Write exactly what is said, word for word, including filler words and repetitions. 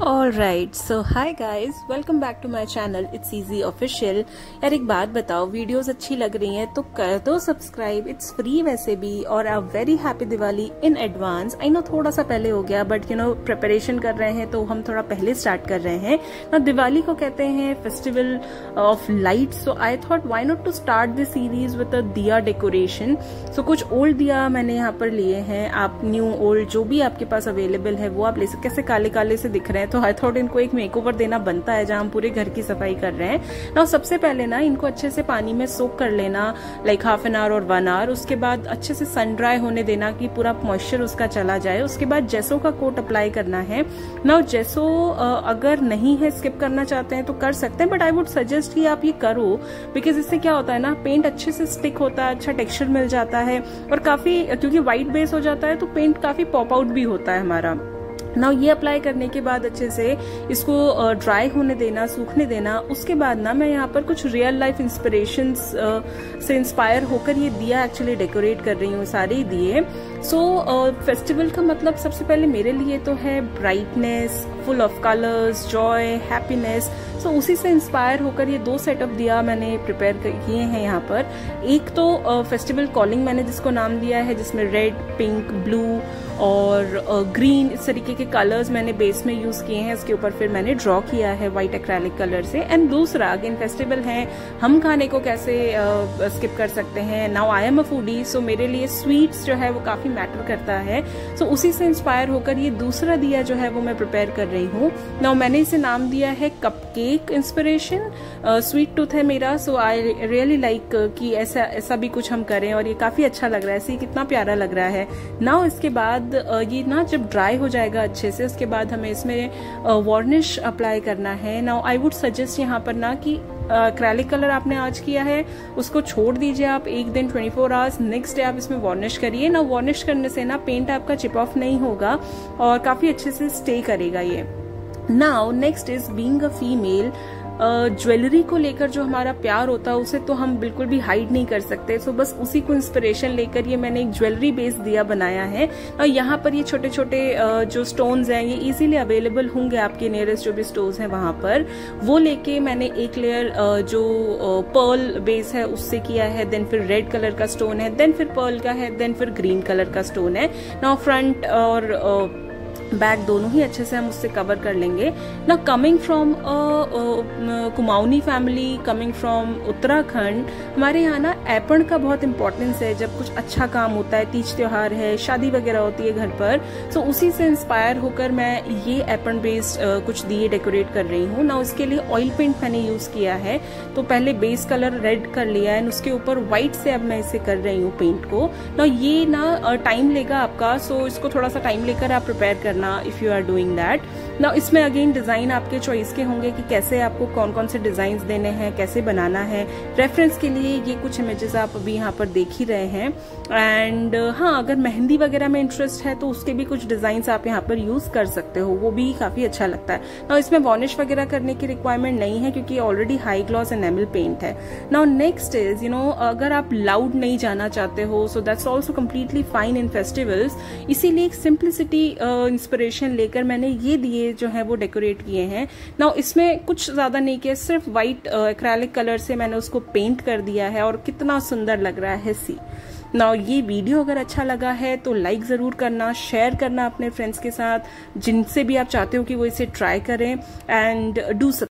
All right, so hi guys, welcome back to my channel it's easy official. यार एक बात बताओ, videos अच्छी लग रही हैं तो कर दो सब्सक्राइब, इट्स फ्री वैसे भी। और a very happy Diwali in advance. I know थोड़ा सा पहले हो गया, बट यू नो प्रिपरेशन कर रहे हैं तो हम थोड़ा पहले स्टार्ट कर रहे हैं ना। दिवाली को कहते हैं festival of lights, so I thought why not to start this series with a diya decoration. सो कुछ ओल्ड दिया मैंने यहाँ पर लिए हैं, आप न्यू ओल्ड जो भी आपके पास अवेलेबल है वो आप ले सकते। कैसे काले काले से दिख रहे हैं तो आई थॉट इनको एक मेकओवर देना बनता है जहां हम पूरे घर की सफाई कर रहे हैं ना। सबसे पहले ना इनको अच्छे से पानी में सोक कर लेना, लाइक हाफ एन आवर और वन आवर। उसके बाद अच्छे से सन ड्राई होने देना कि पूरा मॉइस्चर उसका चला जाए। उसके बाद जेसो का कोट अप्लाई करना है ना। जेसो अगर नहीं है, स्किप करना चाहते हैं तो कर सकते हैं, बट आई वुड सजेस्ट कि आप ये करो, बिकॉज इससे क्या होता है ना, पेंट अच्छे से स्टिक होता है, अच्छा टेक्सचर मिल जाता है और काफी, क्योंकि व्हाइट बेस हो जाता है तो पेंट काफी पॉप आउट भी होता है हमारा ना। ये अप्लाई करने के बाद अच्छे से इसको ड्राई होने देना, सूखने देना। उसके बाद ना मैं यहाँ पर कुछ रियल लाइफ इंस्पिरेशंस से इंस्पायर होकर ये दिया एक्चुअली डेकोरेट कर रही हूँ, सारे ही दिए। सो फेस्टिवल का मतलब सबसे पहले मेरे लिए तो है brightness, full of colours, joy, happiness. So उसी से इंस्पायर होकर ये दो सेटअप दिया मैंने प्रिपेयर किए हैं यहाँ पर। एक तो फेस्टिवल कॉलिंग मैंने जिसको नाम दिया है, जिसमें रेड, पिंक, ब्लू और ग्रीन इस तरीके के कलर्स मैंने बेस में यूज किए हैं। इसके ऊपर फिर मैंने ड्रॉ किया है व्हाइट एक्रेलिक कलर से। एंड दूसरा, अगेन फेस्टिवल है, हम खाने को कैसे स्किप uh, कर सकते हैं। Now I am a foodie, so मेरे लिए स्वीट्स जो है वो काफी मैटर करता है। सो so, उसी से इंस्पायर होकर ये दूसरा दिया जो है वो मैं प्रिपेयर कर रही हूँ। नाउ मैंने इसे नाम दिया है कपकेक इंस्पिरेशन। स्वीट टूथ है मेरा, सो आई रियली लाइक कि ऐसा ऐसा भी कुछ हम करें और ये काफी अच्छा लग रहा है। ऐसे कितना प्यारा लग रहा है। नाउ इसके बाद ये ना जब ड्राई हो जाएगा अच्छे से, उसके बाद हमें इसमें वार्निश अप्लाई करना है। नाउ आई वुड सजेस्ट यहाँ पर ना कि एक्रेलिक कलर आपने आज किया है उसको छोड़ दीजिए आप एक दिन, चौबीस आवर्स, नेक्स्ट डे आप इसमें वार्निश करिए ना। वार्निश करने से ना पेंट आपका चिप ऑफ नहीं होगा और काफी अच्छे से स्टे करेगा ये। Now next is being a female, jewellery uh, को लेकर जो हमारा प्यार होता है उसे तो हम बिल्कुल भी हाइड नहीं कर सकते। सो so, बस उसी को इंस्पिरेशन लेकर ये मैंने एक ज्वेलरी बेस दिया बनाया है। और यहाँ पर ये छोटे छोटे uh, जो स्टोन्स हैं ये इजीली अवेलेबल होंगे आपके नियरेस्ट जो भी स्टोर्स हैं वहां पर। वो लेके मैंने एक लेयर uh, जो पर्ल uh, बेस है उससे किया है, देन फिर रेड कलर का स्टोन है, देन फिर पर्ल का है, देन फिर ग्रीन कलर का स्टोन है। नाउ फ्रंट और uh, बैक दोनों ही अच्छे से हम उससे कवर कर लेंगे ना। Coming from Kumaoni family, coming from Uttarakhand, हमारे यहाँ ना एपण का बहुत इंपॉर्टेंस है जब कुछ अच्छा काम होता है, तीज त्योहार है, शादी वगैरह होती है घर पर। सो so, उसी से इंस्पायर होकर मैं ये एपण बेस्ड uh, कुछ दिए डेकोरेट कर रही हूँ ना। उसके लिए ऑयल पेंट मैंने यूज किया है, तो पहले बेस कलर रेड कर लिया है, उसके ऊपर व्हाइट से अब मैं इसे कर रही हूँ पेंट को ना। ये ना टाइम uh, लेगा आपका, सो so, इसको थोड़ा सा टाइम लेकर आप प्रिपेयर करना if you are doing that ना। इसमें अगेन डिजाइन आपके चॉइस के होंगे कि कैसे आपको कौन कौन से डिजाइन देने हैं, कैसे बनाना है। रेफरेंस के लिए ये कुछ इमेजेस आप अभी यहाँ पर देख ही रहे हैं। एंड हाँ, अगर मेहंदी वगैरह में इंटरेस्ट है तो उसके भी कुछ डिजाइन आप यहाँ पर यूज कर सकते हो, वो भी काफी अच्छा लगता है ना। इसमें वॉर्निश वगैरह करने की रिक्वायरमेंट नहीं है क्योंकि already high gloss enamel paint है। Now next is, you know, अगर आप लाउड नहीं जाना चाहते हो so that's also completely fine in festivals. इसीलिए एक सिंप्लिसिटी इंस्पिरेशन लेकर मैंने ये दिए जो है वो डेकोरेट किए हैं ना। इसमें कुछ ज्यादा नहीं किया, सिर्फ व्हाइट एक्रेलिक कलर से मैंने उसको पेंट कर दिया है और कितना सुंदर लग रहा है। सी ना, ये वीडियो अगर अच्छा लगा है तो लाइक जरूर करना, शेयर करना अपने फ्रेंड्स के साथ जिनसे भी आप चाहते हो कि वो इसे ट्राई करें, एंड डू